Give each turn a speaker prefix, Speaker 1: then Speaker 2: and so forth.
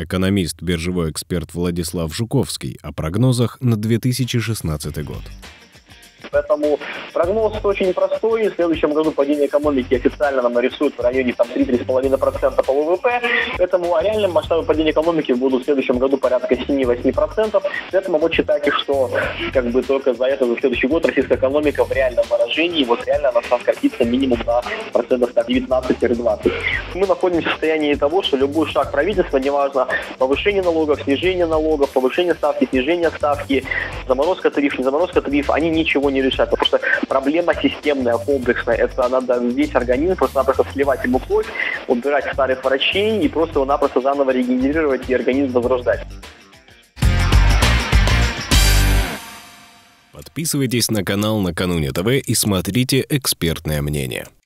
Speaker 1: экономист, биржевой эксперт Владислав Жуковский о прогнозах на 2016 год.
Speaker 2: Поэтому прогноз очень простой. В следующем году падение экономики официально нам нарисуют в районе 3-3,5% по ВВП. Поэтому реальным масштабы падения экономики будут в следующем году порядка 7-8%. Поэтому вот считайте, что только за следующий год российская экономика в реальном выражении, реально она скатится минимум на 19-20%. Мы находимся в состоянии того, что любой шаг правительства, неважно повышение налогов, снижение налогов, повышение ставки, снижение ставки, заморозка тариф, не заморозка тариф, они ничего не решат, потому что проблема системная, комплексная. Это надо весь организм просто-напросто сливать ему кровь, убирать старых врачей и просто его напросто заново регенерировать и организм возрождать.
Speaker 1: Подписывайтесь на канал Накануне ТВ и смотрите экспертное мнение.